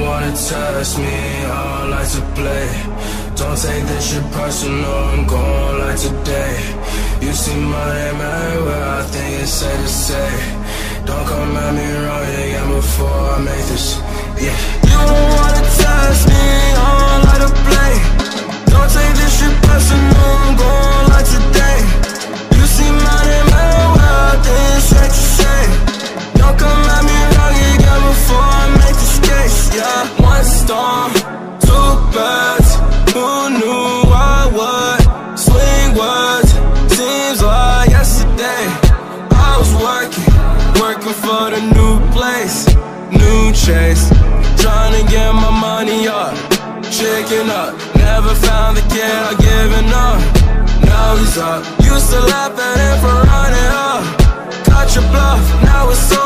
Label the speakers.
Speaker 1: wanna test me, I like to play. Don't take this shit personal, I'm going like today. You see my name everywhere, I think it's safe to say. Don't come at me wrong again before I make this, yeah. You don't wanna test me, I don't like to play. Don't take this shit personal, I'm going like today. You see my name everywhere, I think it's safe to say. Don't come at me wrong again before I make this case, yeah. One storm, two birds, who knew I would swing words? Seems like yesterday I was working for the new place, new chase, trying to get my money up, chicken up. Never found the kid, I given up. Now he's up. Used to laugh at him for running up. Cut your bluff, now it's